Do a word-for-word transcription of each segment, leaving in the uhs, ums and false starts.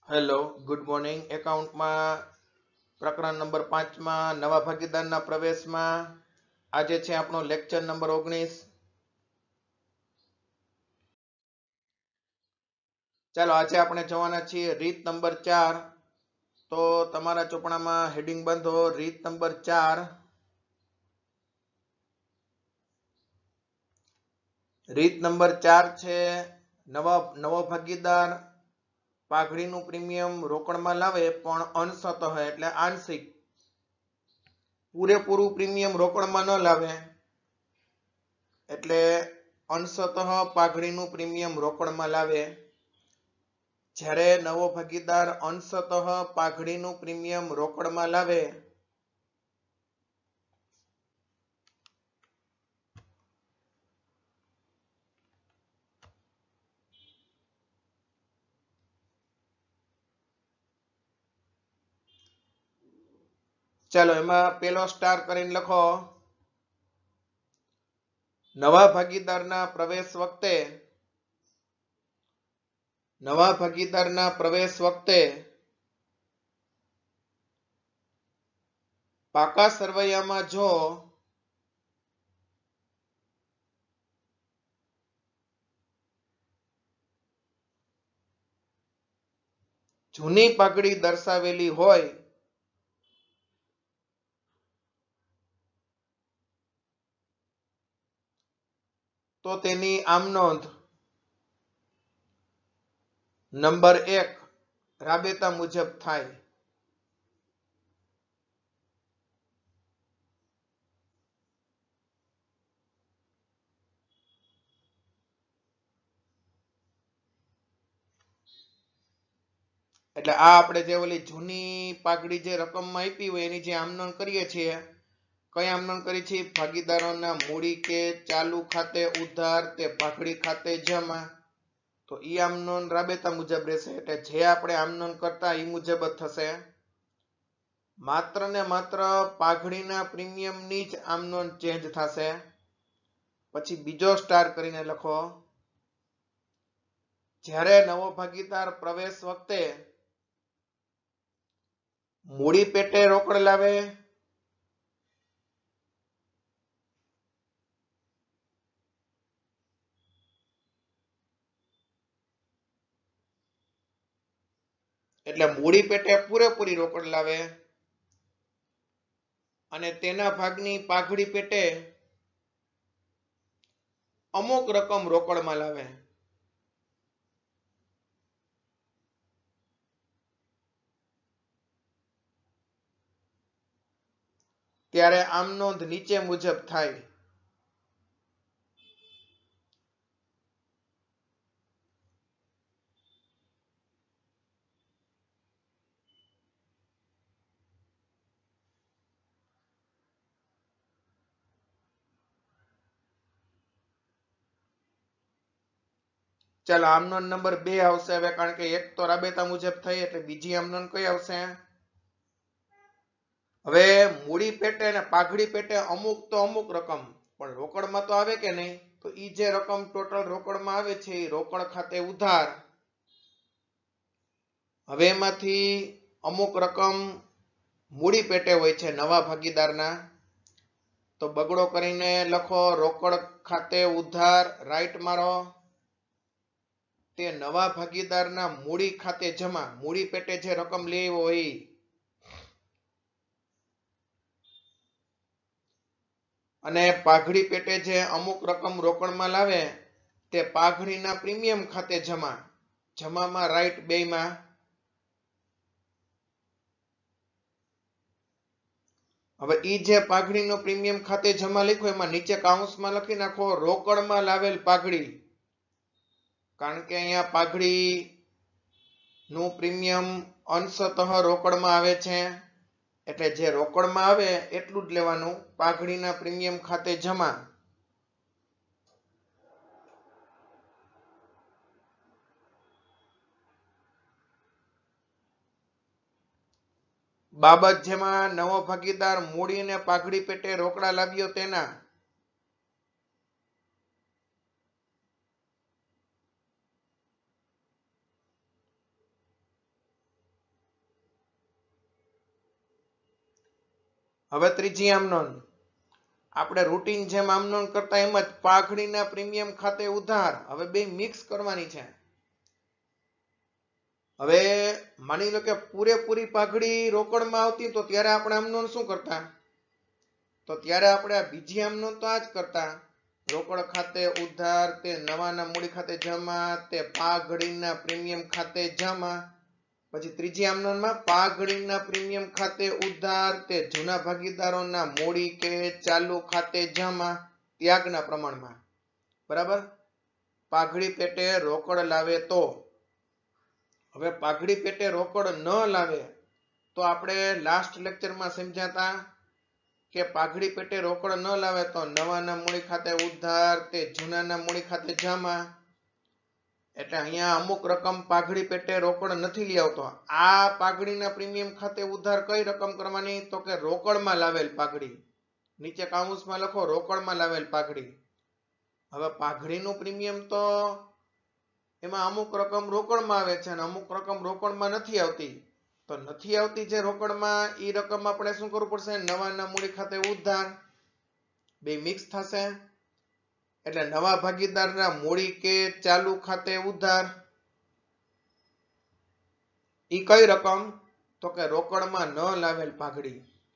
Hello, good morning. એકાઉન્ટમાં પ્રકરણ number પાંચમાં નવા ભાગીદારના પ્રવેશમાં આજે છે આપણો લેક્ચર નંબર ઓગણીસ. ચાલો આજે આપણે જોવાના છીએ રીત નંબર ચાર. તો તમારા ચોપડામાં હેડિંગ બાંધો રીત નંબર ચાર. રીત નંબર ચાર છે નવા નવો ભાગીદાર પાઘડીનું પ્રીમિયમ રોકડમાં લાવે પણ અંશતઃ એટલે આંશિક, પૂરેપૂરું પ્રીમિયમ રોકડમાં ન લાવે એટલે અંશતઃ પાઘડીનું પ્રીમિયમ રોકડમાં લાવે. જ્યારે નવો ભાગીદાર અંશતઃ પાઘડીનું પ્રીમિયમ રોકડમાં લાવે ચાલો એમાં પેલો સ્ટાર કરીને લખો. નવા ભાગીદારના પ્રવેશ વખતે નવા ભાગીદારના પ્રવેશ વખતે પાકા સરવૈયામાં જો જૂની પાઘડી દર્શાવેલી હોય તો તેની આમ નોંધ નંબર એક રાબેતા મુજબ થાય. એટલે આ આપણે જે ઓલી જૂની પાઘડી જે રકમમાં આપી હોય એની જે આમનોંધ કરીએ છીએ, કઈ આમનોંધ કરી છે? ભાગીદારોના મૂડી કે ચાલુ ખાતે ઉધાર તે પાઘડી ખાતે જમા. તો ઈ આમનોંધ રાબેતા મુજબ રહેશે એટલે જે આપણે આમનોંધ કરતા ઈ મુજબ જ થશે. માત્ર ને માત્ર પાઘડીના પ્રીમિયમની જ આમનોંધ ચેન્જ થશે. પછી બીજો સ્ટાર કરીને લખો. જ્યારે નવો ભાગીદાર પ્રવેશ વખતે મૂડી પેટે રોકડ લાવે એટલે મૂડી પેટે પૂરેપૂરી રોકડ લાવે અને તેના ભાગની પાઘડી પેટે અમુક રકમ રોકડમાં લાવે ત્યારે આમ નોંધ નીચે મુજબ થાય. ચાલો આમનોંધ નંબર બે આવશે હવે, કારણ કે એક તો રાબેતા મુજબ થઈ એટલે બીજી આમનોંધ કઈ આવશે? હવે મૂડી પેટે અને પાઘડી પેટે અમુક તો અમુક રકમ પણ રોકડમાં તો આવે કે નહીં? તો ઈ જે રકમ ટોટલ રોકડમાં આવે છે એ રોકડ ખાતે ઉધાર. હવે એમાંથી અમુક રકમ મૂડી પેટે હોય છે નવા ભાગીદારના, તો બગડો કરીને લખો રોકડ ખાતે ઉધાર, રાઈટ મારો. તે નવા ભાગીદારના મૂડી ખાતે જમા, મૂડી પેટે જે રકમ લેવી હોય અને પાઘડી પેટે જે અમુક રકમ રોકડમાં લાવે તે પાઘડીના પ્રીમિયમ ખાતે જમા. જમામાં રાઈટ બેયમાં. હવે ઈ જે પાઘડીનો પ્રીમિયમ ખાતે જમા લખ્યો એમાં નીચે કાઉન્સમાં લખી નાખો રોકડમાં લાવેલ પાઘડી, કારણ કે અહીંયા પાઘડી નું પ્રીમિયમ અંશતઃ રોકડમાં આવે છે એટલે જે રોકડમાં આવે એટલું જ લેવાનું. પાઘડીના પ્રીમિયમ ખાતે જમા. બાબત જેમાં નવો ભાગીદાર મૂડી અને પાઘડી પેટે રોકડા લાવ્યો તેના હવે ત્રીજી આમ નોંધ, આપણે રૂટીન જેમ આમ નોંધ કરતા એમ જ પાઘડીના પ્રીમિયમ ખાતે ઉધાર, હવે બે મિક્સ કરવાની છે. હવે માની લો કે પૂરેપૂરી પાઘડી રોકડમાં આવતી તો ત્યારે આપણે આમ નોંધ શું કરતા, તો ત્યારે આપણે આ બીજી આમ નોંધ તો આ જ કરતા, રોકડ ખાતે ઉધાર તે નવાના મૂડી ખાતે જમા તે પાઘડીના પ્રીમિયમ ખાતે જમા. પછી ત્રીજી આમ નોંધમાં પાઘડીના પ્રીમિયમ ખાતે ઉધાર તે જૂના ભાગીદારોના મૂડી કે ચાલુ ખાતે જમા ત્યાગના પ્રમાણમાં. બરાબર. પાઘડી પેટે રોકડ લાવે તો, હવે પાઘડી પેટે રોકડ ન લાવે તો આપણે લાસ્ટ લેક્ચરમાં સમજાતા કે પાઘડી પેટે રોકડ ન લાવે તો નવાના મૂડી ખાતે ઉધાર તે જૂનાના મૂડી ખાતે જમા. એટલે અહીંયા અમુક રકમ પાઘડી પેટે રોકડ નથી લઈ આવતો. આ પાઘડીના પ્રીમિયમ ખાતે ઉધાર કઈ રકમ કરવાની, તો કે રોકડમાં લાવેલ પાઘડી. નીચે કાઉન્સમાં લખો રોકડમાં લાવેલ પાઘડી. હવે પાઘડીનું પ્રીમિયમ તો એમાં અમુક રકમ રોકડમાં આવે છે અને અમુક રકમ રોકડમાં નથી આવતી. તો નથી આવતી જે રોકડમાં એ રકમ આપણે શું કરવું પડશે, નવાના મૂડી ખાતે ઉધાર, બે મિક્સ થશે. એટલે નવા ભાગીદારના મૂડી કે ચાલુ ખાતે ઉધાર. ઈ કઈ રકમ, તો કે રોકડમાં ન લાવેલ પાઘડી.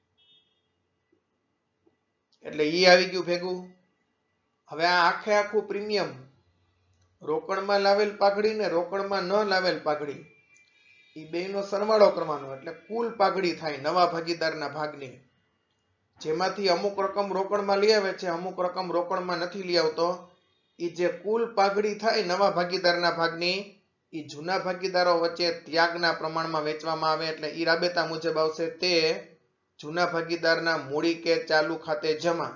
એટલે ઈ આવી ગયું ભેગું. હવે આ આખે આખું પ્રીમિયમ રોકડમાં લાવેલ પાઘડી ને રોકડમાં ન લાવેલ પાઘડી એ બેનો સરવાળો કરવાનો, એટલે કુલ પાઘડી થાય નવા ભાગીદારના ભાગની, જેમાંથી અમુક રકમ રોકડમાં લઈ આવે છે, અમુક રકમ રોકડમાં નથી લઈ આવતો. એ જે કુલ પાઘડી થાય નવા ભાગીદારના ભાગની, એ જૂના ભાગીદારો વચ્ચે ત્યાગના પ્રમાણમાં વેચવામાં આવે. એટલે ઈ રાબેતા મુજબ આવશે, તે જૂના ભાગીદારના મૂડી કે ચાલુ ખાતે જમા.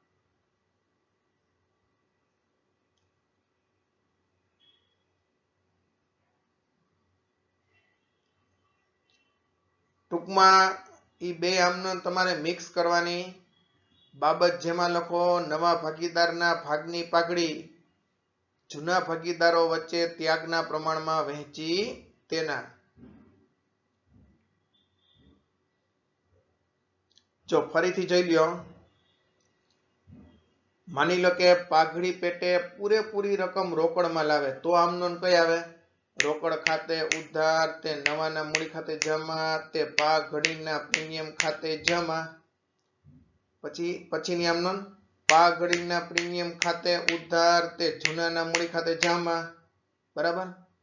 ટૂંકમાં ઈ બે આમનો તમારે મિક્સ કરવાની. બાબત જેમાં લખો નવા ભાગીદારના ભાગની પાઘડી જૂના ભાગીદારો વચ્ચે ત્યાગના પ્રમાણમાં વહેંચી તેના. જો ફરીથી જોઈ લ્યો, માની લો કે પાઘડી પેટે પૂરેપૂરી રકમ રોકડમાં લાવે તો આમ નોંધ કઈ આવે, રોકડ ખાતે ઉધાર તે નવાના મૂડી ખાતે જમા તે પાઘડીના પ્રીમિયમ ખાતે જમા. પછી પછીની આમ નોંધ પાઘડીના પ્રીમિયમ ખાતે ઉધાર તે જૂનાના મૂડી ખાતે જમા. બરાબર.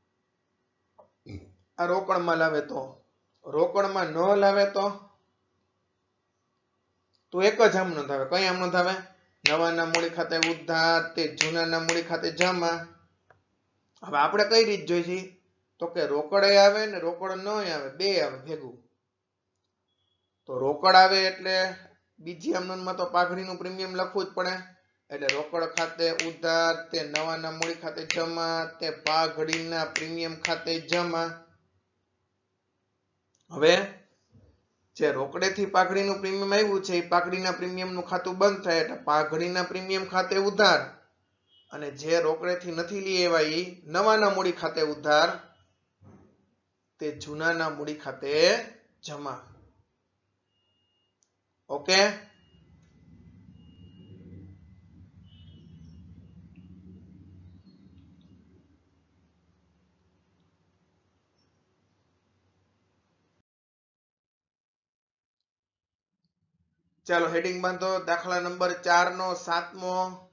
આ રોકડમાં લાવે તો, રોકડમાં ન લાવે તો તો એક જ આમ નોંધ આવે. કઈ આમ નોંધ આવે, નવાના મૂડી ખાતે ઉધાર તે જૂનાના મૂડી ખાતે જમા. હવે આપણે કઈ રીત જોઈ છે, તો કે રોકડ આવે ને રોકડ ન આવે, બે આવે ભેગું. તો રોકડ આવે એટલે બીજી આમ નોંધમાં તો પાઘડીનું પ્રીમિયમ લખવું જ પડે. એટલે રોકડ ખાતે ઉધાર તે નવાના મૂડી ખાતે જમા તે પાઘડીના પ્રીમિયમ ખાતે જમા. હવે જે રોકડેથી પાઘડીનું પ્રીમિયમ આવ્યું છે એ પાઘડીના પ્રીમિયમનું ખાતું બંધ થાય એટલે પાઘડીના પ્રીમિયમ ખાતે ઉધાર, અને જે રોકડેથી નથી લઈ આવ્યા એ નવાના મૂડી ખાતે ઉધાર તે જૂનાના મૂડી ખાતે જમા. ઓકે. ચાલો હેડિંગ બાંધો. દાખલા નંબર ચાર નો સાતમો.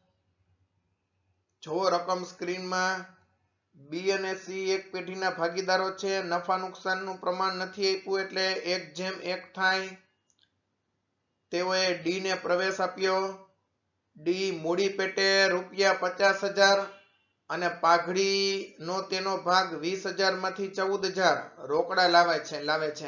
જો રકમ સ્ક્રીનમાં. બી અને સી એક પેઢીના ભાગીદારો છે. નફા નુકસાનનું પ્રમાણ નથી આપ્યું એટલે એક જેમ એક થાય. તેઓએ ડી ને પ્રવેશ આપ્યો. ડી મૂડી પેટે રૂપિયા પચાસ હજાર અને પાઘડી નો તેનો ભાગ વીસ હજાર માંથી ચૌદ હજાર રોકડા લાવે છે લાવે છે.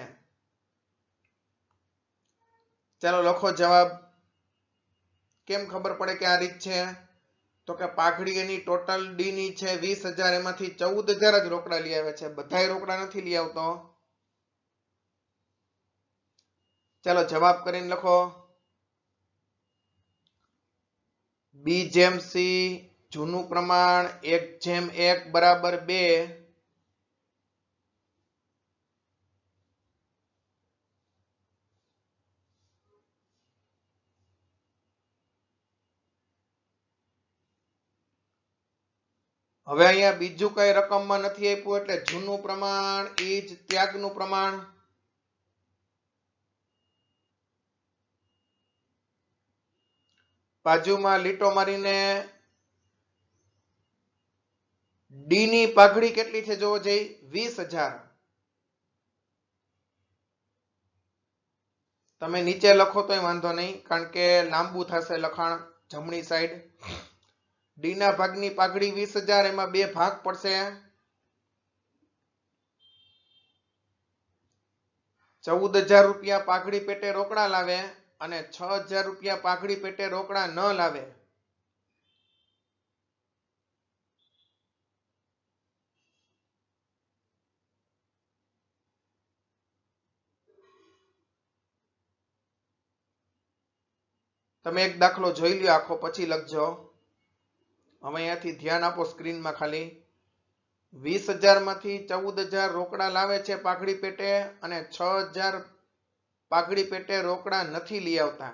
ચાલો લખો જવાબ. કેમ ખબર પડે કે આ રીત છે, તો કે પાઘડી એની ટોટલ ડી ની છે વીસ હજાર, એમાંથી ચૌદ હજાર જ રોકડા લઈ આવે છે, બધાય રોકડા નથી લઈ આવતો. ચાલો જવાબ કરીને લખો. બી જેમ સી જૂનું પ્રમાણ એક જેમ એક બરાબર બે. હવે અહીંયા બીજું કઈ રકમમાં નથી આપ્યું એટલે જૂનું પ્રમાણ એ જ ત્યાગનું પ્રમાણ. બાજુમાં લીટો મારીને ડી ની પાઘડી કેટલી છે જોવો જઈ વીસ હજાર. તમે નીચે લખો તોય વાંધો નહીં કારણ કે લાંબુ થશે લખાણ. જમણી સાઈડ ડી ના ભાગની પાઘડી વીસ હજાર, એમાં બે ભાગ પડશે. ચૌદ હજાર રૂપિયા પાઘડી પેટે રોકડા લાવે અને છ હજાર રૂપિયા પાઘડી પેટે રોકડા ન લાવે. તમે એક દાખલો જોઈ લ્યો આખો પછી લખજો. હવે અહીંયાથી ધ્યાન આપો સ્ક્રીનમાં ખાલી. વીસ હજાર માંથી ચૌદ હજાર રોકડા લાવે છે પાઘડી પેટે અને છ હજાર પાઘડી પેટે રોકડા નથી લઈ આવતા.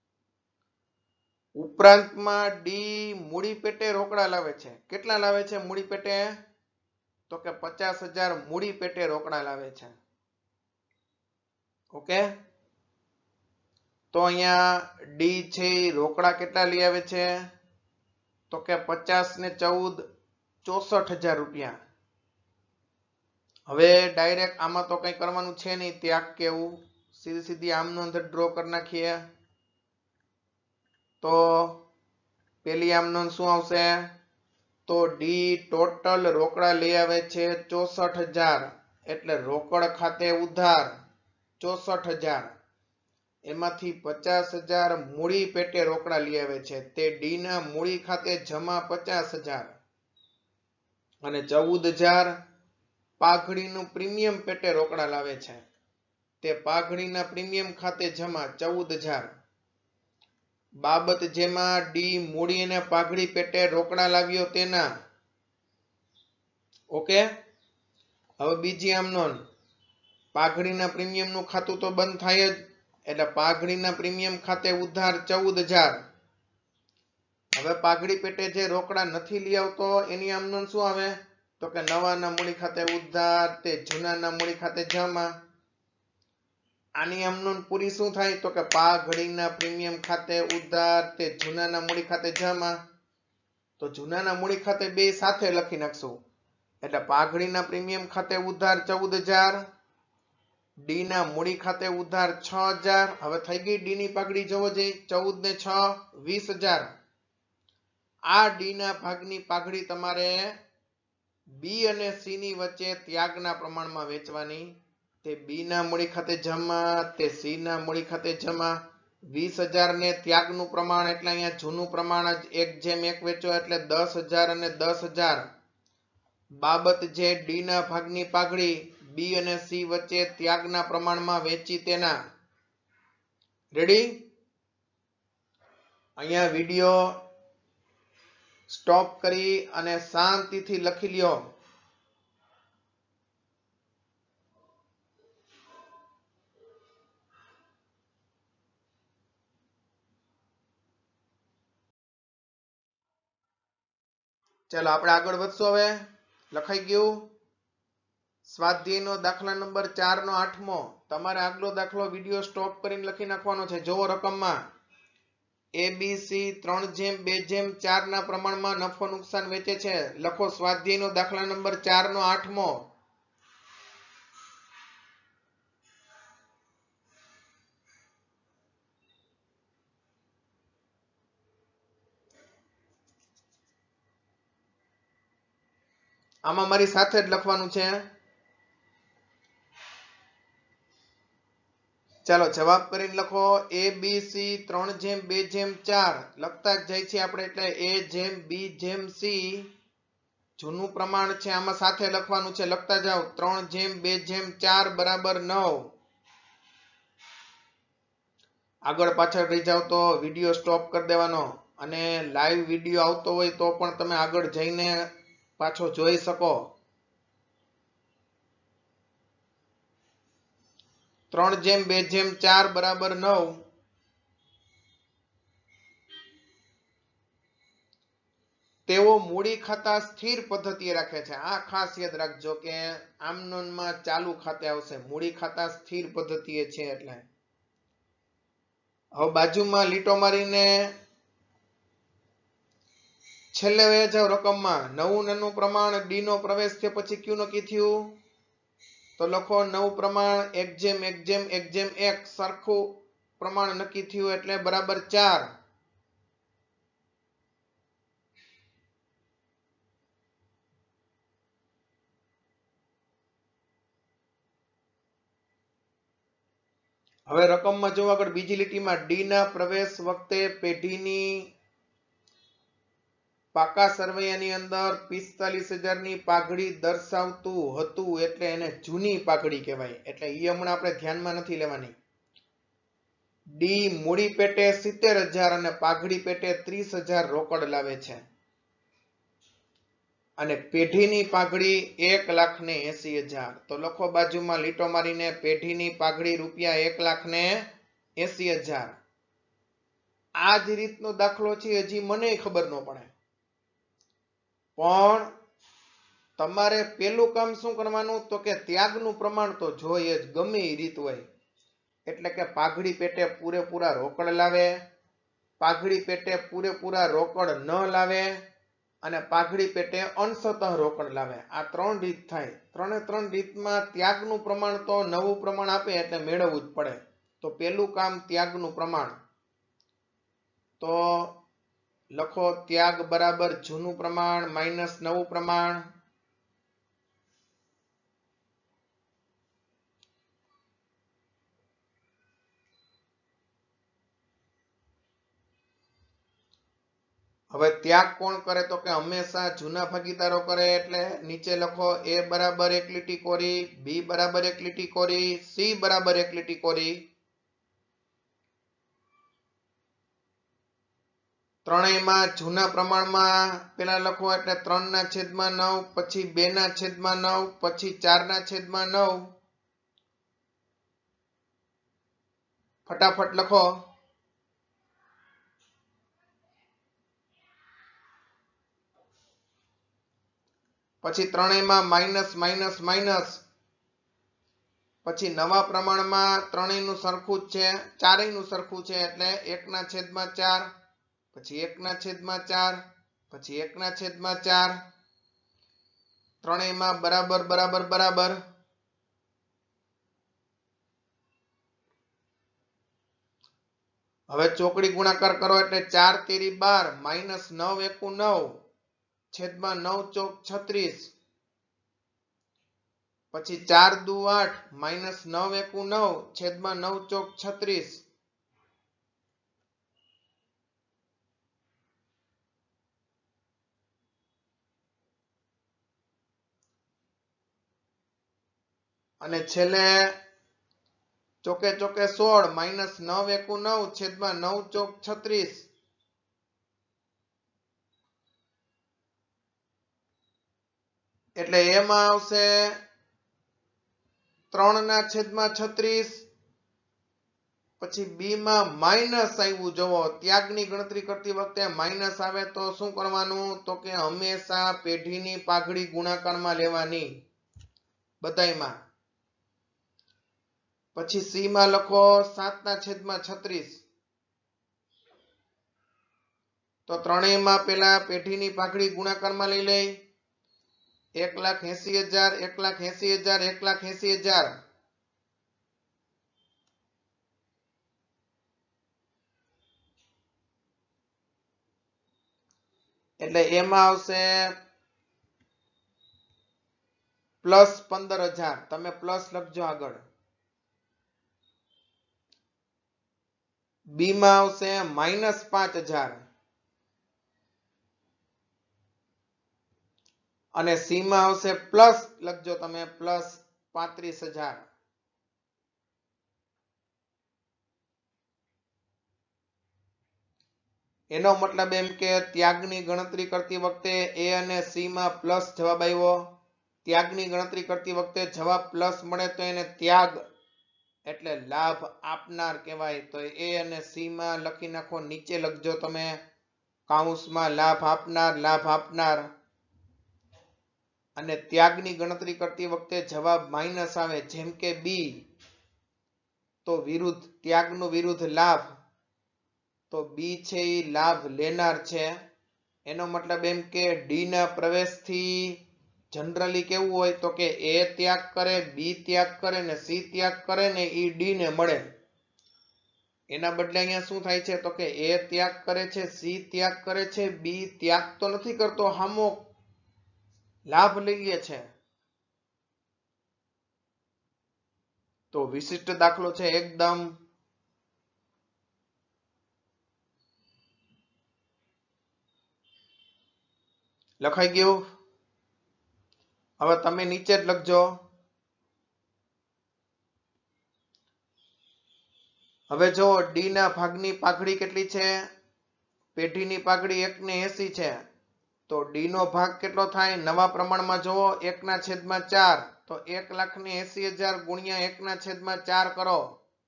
ઉપરાંતમાં ડી મૂડી પેટે રોકડા લાવે છે. કેટલા લાવે છે મૂડી પેટે? તો કે પચાસ હજાર મૂડી પેટે રોકડા લાવે છે. ઓકે, તો અહીંયા ડી છે રોકડા કેટલા લઈ આવે છે? તો કે પચાસ ને ચૌદ ચોસઠ હજાર રૂપિયા. હવે ડાયરેક્ટ આમાં તો કઈ કરવાનું છે નહીં, ત્યાગ કેવું સીધી સીધી આમ નોંધ ડ્રો કરી નાખીએ. તો પેલી આમ નોંધ શું આવશે? તો ડી ટોટલ રોકડા લઈ આવે છે ચોસઠ હજાર, એટલે રોકડ ખાતે ઉધાર ચોસઠ હજાર, એમાંથી પચાસ હજાર મૂડી પેટે રોકડા લઈ આવે છે. તે ડી ના મૂડી ખાતે જમા પચાસ હજાર અને ચૌદ હજાર પાઘડીનું પ્રીમિયમ પેટે રોકડા લાવે છે. તે પાઘડીના પ્રીમિયમ ખાતે જમા ચૌદ હજાર. બાબત જેમાં ડી મૂડી અને પાઘડી પેટે રોકડા લાવ્યો તેના. ઓકે, હવે બીજી આમ નોંધ. પાઘડીના પ્રીમિયમનું ખાતું તો બંધ થાય જ, એટલે પાઘડીના પ્રીમિયમ ખાતે ઉધાર ચૌદ હજાર. હવે પાઘડી પેટે જે રોકડા નથી લઈ આવતો એની આમ નોંધ શું આવે? તો કે નવાના મૂડી ખાતે ઉધાર તે જૂનાના મૂડી ખાતે જમા. આની આમ નોંધ પૂરી શું થાય? તો કે પાઘડીના પ્રીમિયમ ખાતે ઉધાર તે જૂનાના મૂડી ખાતે જમા. તો જૂનાના મૂડી ખાતે બે સાથે લખી નાખશું, એટલે પાઘડીના પ્રીમિયમ ખાતે ઉધાર ચૌદ હજાર, ડી ના મૂડી ખાતે ઉધાર છ હજાર. હવે થઈ ગઈ ડી ની પાઘડી જોવો જઈ ચૌદ ને છ વીસ હજાર. આ ડી ના ભાગની પાઘડી તમારે બી અને સી ની વચ્ચે ત્યાગના પ્રમાણમાં વેચવાની. તે બી ના મૂડી ખાતે જમા, તે સી ના મૂડી ખાતે જમા. વીસ હજાર ને ત્યાગનું પ્રમાણ એટલે અહીંયા જૂનું પ્રમાણ જ એક જેમ એક વેચો એટલે દસ હજાર અને દસ હજાર. બાબત જે ડી ના ભાગની પાઘડી બી અને સી વચ્ચે ત્યાગના પ્રમાણમાં વેચી તેના. રેડી? અહીંયા વિડિયો સ્ટોપ કરી અને શાંતિથી લખી લ્યો. ચાલો આપણે આગળ વધશું. હવે લખાઈ ગયું. સ્વાધ્યાયનો દાખલા નંબર ચાર નો આઠમો. તમારે આગલો દાખલો વિડિયો સ્ટોપ કરીને લખી નાખવાનો છે. જોવો રકમમાં એ બી સી ત્રણ જેમ બે જેમ ચાર ના પ્રમાણમાં નફો નુકસાન વેચે છે. લખો સ્વાધ્યાયનો દાખલા નંબર ચાર નો આઠમો. આમાં મારી સાથે જ લખવાનું છે. ચાલો જવાબ કરીને લખો. એ બી સી ત્રણ જેમ બે જેમ ચાર લખતા જ જાય છે આપણે, એટલે એ જેમ બી જેમ સી જૂનું પ્રમાણ છે આમાં સાથે લખવાનું છે. લખતા જાઓ. ત્રણ જેમ બે જેમ ચાર બરાબર નવ. આગળ પાછળ રહી જાવ તો વિડીયો સ્ટોપ કરી દેવાનો, અને લાઈવ વિડીયો આવતો હોય તો પણ તમે આગળ જઈને પાછો જોઈ શકો. ત્રણ જેમ બે જેમ ચાર બરાબર નવ. તેઓ મૂડી ખાતા સ્થિર પદ્ધતિએ રાખે છે. આ ખાસ યાદ રાખજો કે આમનોનમાં ચાલુ ખાતે આવશે, મૂડી ખાતા સ્થિર પદ્ધતિએ છે. એટલે હવે બાજુમાં લીટો મારીને છેલ્લે વહી જાવ રકમમાં. નવું નાનું પ્રમાણ ડી નો પ્રવેશ થયો પછી ક્યુ નક્કી થયું, તો લખો નવું પ્રમાણ એક જેમ એક જેમ એક જેમ એક સરખું પ્રમાણ નક્કી થયું એટલે બરાબર ચાર. હવે રકમમાં જો આગળ બીજી લીટીમાં ડી ના પ્રવેશ વખતે પેઢીની પાકા સરવૈયાની અંદર પિસ્તાલીસ હજાર ની પાઘડી દર્શાવતું હતું એટલે એને જૂની પાઘડી કહેવાય. એટલે એ હમણાં આપણે ધ્યાનમાં નથી લેવાની. ડી મૂડી પેટે સિત્તેર હજાર અને પાઘડી પેટે ત્રીસ હજાર રોકડ લાવે છે અને પેઢીની પાઘડી એક લાખ ને એસી હજાર. તો લખો બાજુમાં લીટો મારીને પેઢીની પાઘડી રૂપિયા એક લાખ ને એસી હજાર. આ જ રીતનો દાખલો છે, હજી મને ખબર ન પડે, પણ તમારે પેલું કામ શું કરવાનું તો કે ત્યાગનું પ્રમાણ તો જોઈએ જ, ગમે એ રીત હોય. એટલે કે પાઘડી પેટે પૂરેપૂરા રોકડ લાવે, પાઘડી પેટે પૂરેપૂરા રોકડ ન લાવે અને પાઘડી પેટે અંશતઃ રોકડ લાવે. આ ત્રણ રીત થાય. ત્રણે ત્રણ રીતમાં ત્યાગનું પ્રમાણ તો નવું પ્રમાણ આપે એટલે મેળવવું જ પડે. તો પેલું કામ ત્યાગનું પ્રમાણ. તો લખો ત્યાગ બરાબર જૂનું પ્રમાણ માઇનસ નવું પ્રમાણ. હવે ત્યાગ કોણ કરે તો કે હંમેશા જૂના ભાગીદારો કરે. એટલે નીચે લખો એ બરાબર એક લીટી કોરી, બી બરાબર એક લીટી કોરી, સી બરાબર એક લીટી કોરી. ત્રણેયમાં જૂના પ્રમાણમાં પેલા લખો એટલે ત્રણ ના છેદમાં નવ, પછી બે ના છેદમાં નવ, પછી ચાર ના છેદમાં નવ. ફટાફટ લખો. પછી ત્રણેયમાં માઇનસ માઇનસ માઇનસ. પછી નવા પ્રમાણમાં ત્રણેયનું સરખું જ છે, ચારેયનું સરખું છે એટલે એક ના છેદમાં ચાર, પછી એક ના છેદમાં ચાર, પછી એક ના છેદમાં ચાર. ત્રણેયમાં બરાબર બરાબર બરાબર. હવે ચોકડી ગુણાકાર કરો એટલે ચાર તેરી બાર માઇનસ નવ એકુ નવ છેદમાં નવ ચોક છત્રીસ. પછી ચાર દુ આઠ માઇનસ નવ એકુ નવ છેદમાં નવ ચોક છત્રીસ. અને છેલ્લે ચોકે ચોકે સોળ માઇનસ નવ એકુ નવ છેદમાં નવ ચોક છત્રીસ. એટલે એમાં આવશે ત્રણ ના છેદમાં છત્રીસ. પછી બી માં માઇનસ આવ્યું. જુઓ ત્યાગની ગણતરી કરતી વખતે માઇનસ આવે તો શું કરવાનું તો કે હંમેશા પેઢીની પાઘડી ગુણાકારમાં લેવાની બધાયમાં. પછી સી માં લખો સાત ના છેદમાં છત્રીસ. તો ત્રણેયમાં પેલા પેઢીની પાઘડી ગુણાકારમાં લઈ લઈ. એક લાખ એસી હજાર એક લાખ એસી હજાર એક લાખ એસી હજાર. એટલે એમાં આવશે પ્લસ પંદર હજાર. તમે પ્લસ લખજો આગળ. બી માં આવશે માઇનસ પાંચ હજાર અને સી માં આવશે પ્લસ લખજો તમે પ્લસ પાંત્રીસ હજાર. એનો મતલબ એમ કે ત્યાગની ગણતરી કરતી વખતે એ અને સી માં પ્લસ જવાબ આવ્યો. ત્યાગની ગણતરી કરતી વખતે જવાબ પ્લસ મળે તો એને ત્યાગ એટલે લાભ આપનાર કહેવાય. તો એ અને સી માં લખી નાખો. નીચે લખજો તમે કાઉન્સમાં લાભ આપનાર લાભ આપનાર અને ત્યાગની ગણતરી કરતી વખતે જવાબ માઇનસ આવે જેમ કે બી તો વિરુદ્ધ ત્યાગનું વિરુદ્ધ લાભ તો બી છે એ લાભ લેનાર છે એનો મતલબ એમ કે ડી ના પ્રવેશથી જનરલી કેવું હોય તો કે એ ત્યાગ કરે બી ત્યાગ કરે ને સી ત્યાગ કરે ને એ ડી ને મળે એના બદલે અહીંયા શું થાય છે તો કે એ ત્યાગ કરે છે સી ત્યાગ કરે છે બી ત્યાગ તો નથી કરતો હામો લાભ લઈએ છે તો વિશિષ્ટ દાખલો છે એકદમ લખાઈ ગયું હવે તમે નીચે જ લખજો હવે જો ડી ના ભાગની પાઘડી કેટલી છે પેઢીની પાઘડી એક ને એસી છે તો ડી નો ભાગ કેટલો થાય નવા પ્રમાણમાં જોવો એક ના છેદમાં ચાર તો એક લાખ ને એસી હજાર ગુણ્યા એક ના છેદમાં ચાર કરો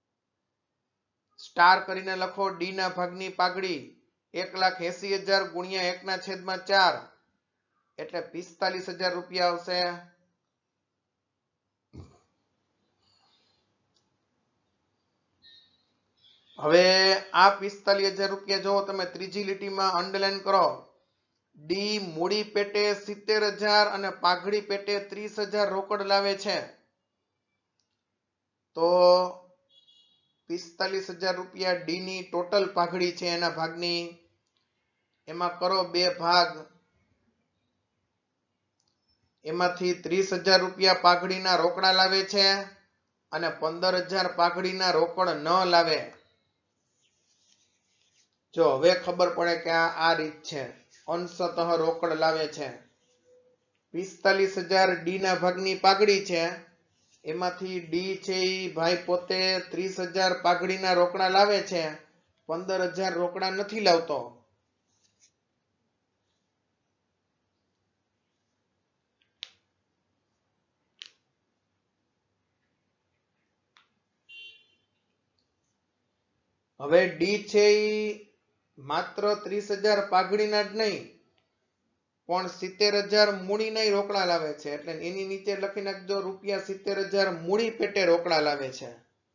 સ્ટાર કરીને લખો ડી ના ભાગની પાઘડી એક લાખ એસી હજાર ગુણ્યા એક ના છેદમાં ચાર એટલે પિસ્તાલીસ હજાર રૂપિયા આવશે હવે આ પિસ્તાલીસ હજાર રૂપિયા જો તમે ત્રીજી લીટીમાં અંડરલાઈન કરો ડી મૂડી પેટે સિત્તેર હજાર અને પાઘડી પેટે ત્રીસ હજાર રોકડ લાવે છે તો પિસ્તાલીસ હજાર રૂપિયા ડી ની ટોટલ પાઘડી છે એના ભાગની એમાં કરો બે ભાગ એમાંથી ત્રીસ હજાર રૂપિયા પાઘડીના રોકડા લાવે છે અને પંદર હજાર પાઘડીના રોકડ ન લાવે જો હવે ખબર પડે કે આ આ રીત છે અંશતઃ રોકડ લાવે છે પિસ્તાલીસ હજાર ડી ના ભાગની પાઘડી છે એમાંથી ડી છે એ ભાઈ પોતે ત્રીસ હજાર પાઘડીના રોકડા લાવે છે પંદર હજાર રોકડા નથી લાવતો હવે ડી છે એ માત્ર ત્રીસ હજાર પાઘડીના જ નહીં પણ સિત્તેર હજાર મૂડીના રોકડા લાવે છે એટલે એની નીચે લખી નાખજો રૂપિયા સિત્તેર હજાર મૂડી પેટે રોકડા લાવે છે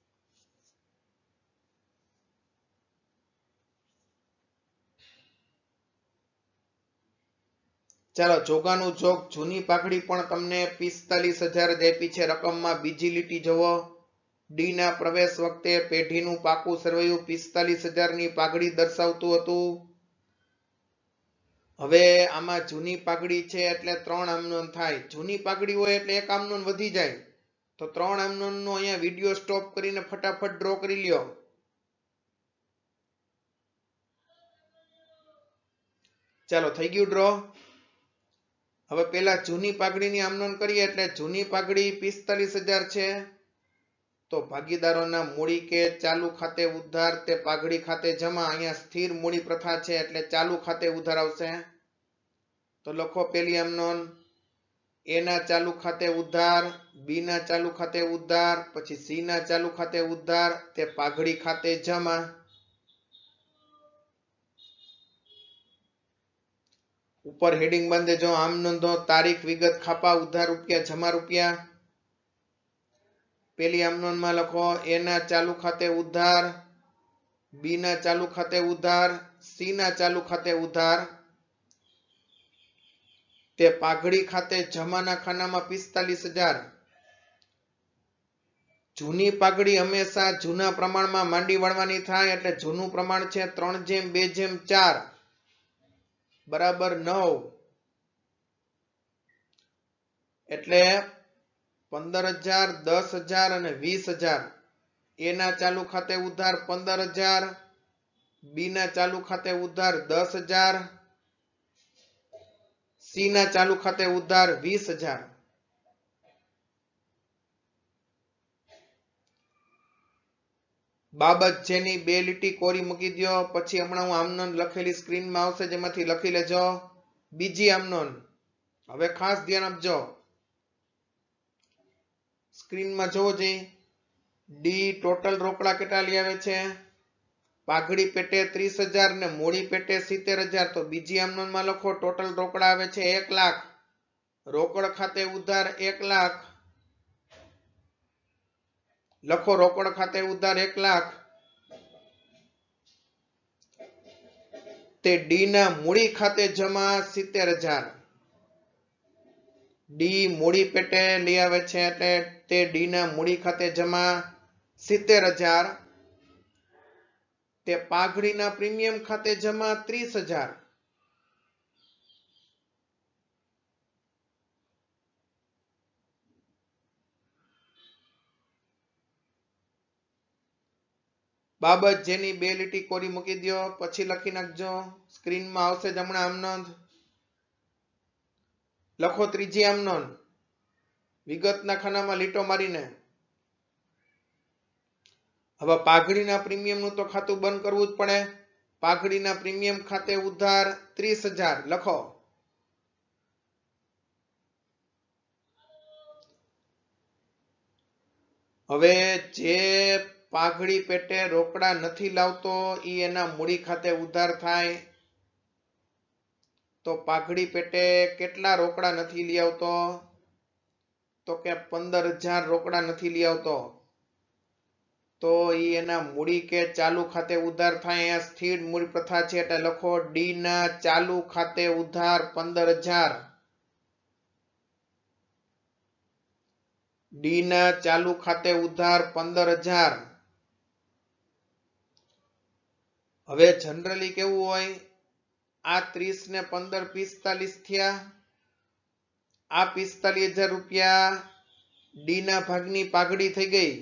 ચાલો જોગાનું જોગ જૂની પાઘડી પણ તમને પિસ્તાલીસ હજાર જ આપી છે રકમમાં બીજી લીટી જોવો ડી ના પ્રવેશ વખતે પેઢીનું પાકું સરવૈયું પિસ્તાલીસ હજાર ની પાઘડી દર્શાવતું હતું હવે આમાં જૂની પાઘડી છે એટલે ત્રણ આમનોન થાય જૂની પાઘડી હોય એટલે એક આમનોન વધી જાય તો ત્રણ આમનોન નો અહીંયા વિડીયો સ્ટોપ કરીને ફટાફટ ડ્રો કરી લ્યો ચાલો થઈ ગયું ડ્રો હવે પેલા જૂની પાઘડીની આમનોન કરીએ એટલે જૂની પાઘડી પિસ્તાલીસ હજાર છે તો ભાગીદારોના મૂડી કે ચાલુ ખાતે ઉધાર તે પાઘડી ખાતે જમા અહીંયા સ્થિર મૂડી પ્રથા છે એટલે ચાલુ ખાતે ઉધાર આવશે તો લખો પેલી આમનોન એ ના ચાલુ ખાતે ઉધાર બી ના ચાલુ ખાતે ઉધાર પછી સી ના ચાલુ ખાતે ઉધાર તે પાઘડી ખાતે જમા ઉપર હેડિંગ બાંધે જો આમ નોંધો તારીખ વિગત ખાપા ઉધાર રૂપિયા જમા રૂપિયા પેલી આમનોન માં લખો એ ના ચાલુ ખાતે ઉધાર બી ના ચાલુ ખાતે ઉધાર સી ના ચાલુ ખાતે ઉધાર તે પાઘડી ખાતે જમાના ખાનામાં પિસ્તાલીસ હજાર જૂની પાઘડી હંમેશા જૂના પ્રમાણમાં માંડી વળવાની થાય એટલે જૂનું પ્રમાણ છે ત્રણ જેમ બે જેમ ચાર બરાબર નવ એટલે પંદર હજાર દસ હજાર અને વીસ હજાર એ ના ચાલુ ખાતે ઉધાર પંદર હજાર બી ના ચાલુ ખાતે ઉધાર દસ હજાર સી ના ચાલુ ખાતે ઉધાર વીસ હજાર બાબત જેની બે લીટી કોરી મૂકી દો પછી હમણાં હું આમનોન લખેલી સ્ક્રીનમાં આવશે જેમાંથી લખી લેજો બીજી આમનોન હવે ખાસ ધ્યાન આપજો સ્ક્રીનમાં જોવો જઈ ડી ટોટલ રોકડા કેટલા લઈ આવે છે પાઘડી પેટે ત્રીસ હજાર ને મૂડી પેટે સિત્તેર હજાર તો બીજી આમ નોંધમાં લખો ટોટલ રોકડા આવે છે એક લાખ, રોકડ ખાતે ઉધાર એક લાખ, લખો રોકડ ખાતે ઉધાર એક લાખ, તે ડી ના મૂડી ખાતે જમા સિત્તેર હજાર, ડી મૂડી પેટે લઈ આવે છે એટલે તે ડી ના મૂડી ખાતે જમા સિત્તેર હજાર, તે પાઘડીના પ્રીમિયમ ખાતે જમા ત્રીસ હજાર, બાબત જેની બે લીટી કોરી મૂકી દો, પછી લખી નાખજો, સ્ક્રીનમાં આવશે જ હમણાં આમ નોંધ. લખો ત્રીજી આમ નોંધ વિગતના ખાનામાં લીટો મારીને. હવે પાઘડીના પ્રીમિયમ નું તો ખાતું બંધ કરવું જ પડે. પાઘડીના પ્રીમિયમ ખાતે ઉધાર ત્રીસ હજાર લખો. હવે જે પાઘડી પેટે રોકડા નથી લાવતો ઈ એના મૂડી ખાતે ઉધાર થાય. તો પાઘડી પેટે કેટલા રોકડા નથી લઈ આવતો? તો કે પંદર હજાર રોકડા નથી લઈ આવતો. તો ઈ એના મૂડી કે ચાલુ ખાતે ઉધાર થાય. અહીંયા સ્થિર મૂડી પ્રથા છે એટલે લખો ડી ના ચાલુ ખાતે ઉધાર પંદર હજાર. ડી ના ચાલુ ખાતે ઉધાર પંદર હજાર. હવે જનરલી કેવું હોય, આ ત્રીસ ને પંદર પિસ્તાલીસ થયા. આ પિસ્તાલીસ હજાર રૂપિયા ડી ના ભાગની પાઘડી થઈ ગઈ.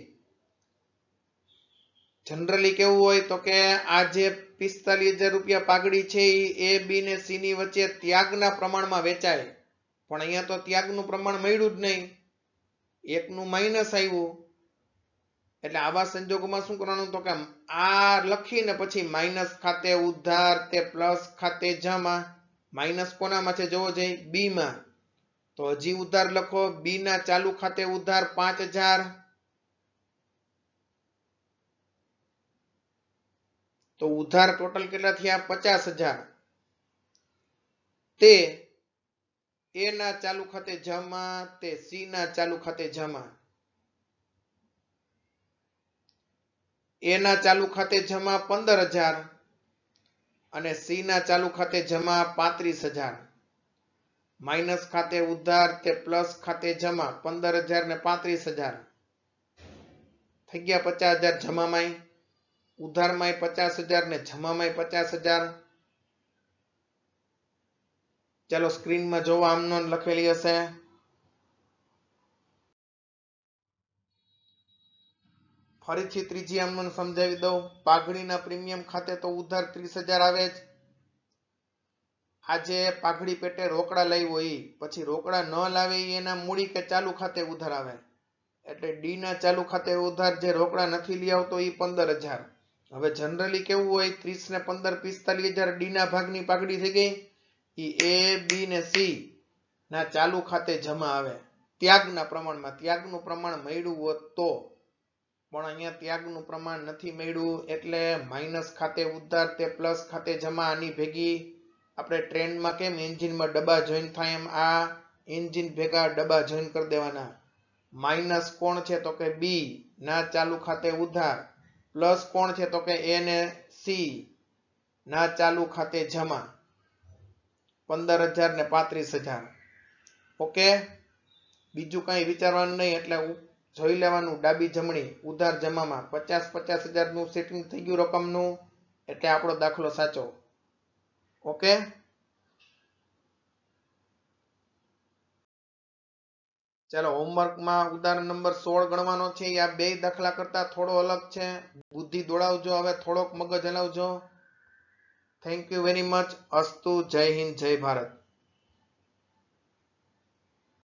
જનરલી કેવું હોય તો કે આ જે પિસ્તાલીસ હજાર રૂપિયા પાઘડી છે એ બી ને સી ની વચ્ચે ત્યાગના પ્રમાણમાં વેચાય. પણ અહીંયા તો ત્યાગનું પ્રમાણ મળ્યું જ નહીં, એકનું માઇનસ આવ્યું. એટલે આવા સંજોગોમાં શું કરવાનું તો કે આ લખીને પછી માઇનસ ખાતે ઉધાર તે પ્લસ ખાતે જમા. માઇનસ કોનામાં છે જોવો જઈ બી માં. તો હજી ઉધાર લખો. બી ના ચાલુ ખાતે ઉધાર પાંચ હજાર. તો ઉધાર ટોટલ કેટલા થયા? પચાસ હજાર. તે એ ના ચાલુ ખાતે જમા, તે સી ના ચાલુ ખાતે જમા. એ ના ચાલુ ખાતે જમા પંદર હજાર અને સી ના ચાલુ ખાતે જમા પાંત્રીસ હજાર. માઇનસ ખાતે ઉધાર તે પ્લસ ખાતે જમા પંદર હજાર ને પાંત્રીસ હજાર થઈ ગયા. પચાસ હજાર જમામાંય, ઉધારમાંય પચાસ હજાર ને જમામાંય પચાસ હજાર. ચાલો સ્ક્રીનમાં જોવો આમ નોંધ લખેલી હશે. ફરીથી ત્રીજી આમ નોંધ સમજાવી દઉં. પાઘડીના પ્રીમિયમ ખાતે તો ઉધાર ત્રીસ હજાર આવે જ. આજે પાઘડી પેટે રોકડા લાવ્યો ઈ પછી રોકડા ન લાવે એના મૂડી કે ચાલુ ખાતે ઉધાર આવે. એટલે ડી ના ચાલુ ખાતે ઉધાર જે રોકડા નથી લઈ આવતો ઈ પંદર હજાર. હવે જનરલી કેવું હોય, ત્રીસ ને પંદર પિસ્તાલીસ હજાર ડી ના ભાગની પાઘડી થઈ ગઈ. ઈ એ બી ને સી ના ચાલુ ખાતે જમા આવે ત્યાગના પ્રમાણમાં. ત્યાગનું પ્રમાણ મળ્યું હોત તો, પણ અહીંયા ત્યાગનું પ્રમાણ નથી મળ્યું એટલે માઇનસ ખાતે ઉધાર તે પ્લસ ખાતે જમા. આની ભેગી આપણે ટ્રેનમાં કેમ એન્જિનમાં ડબ્બા જોઈન થાય એમ આ એન્જિન ભેગા ડબ્બા જોઈન કરી દેવાના. માઇનસ કોણ છે તો કે બી ના ચાલુ ખાતે ઉધાર, પ્લસ કોણ છે તો કે એ ને સી ના ચાલુ ખાતે જમા પંદર હજાર ને પાંત્રીસ હજાર. ઓકે, બીજું કઈ વિચારવાનું નહીં. એટલે જોઈ લેવાનું ડાબી જમણી ઉધાર જમામાં પચાસ પચાસ હજાર નું સેટિંગ થઈ ગયું રકમનું, એટલે આપણો દાખલો સાચો. ઓકે, ચાલો હોમવર્કમાં ઉદાહરણ નંબર સોળ ગણવાનો છે. આ બે દાખલા કરતા થોડો અલગ છે. બુદ્ધિ દોડાવજો, હવે થોડોક મગજ હલાવજો. Thank you very much. અસ્તુ. જય હિન્દ, જય ભારત.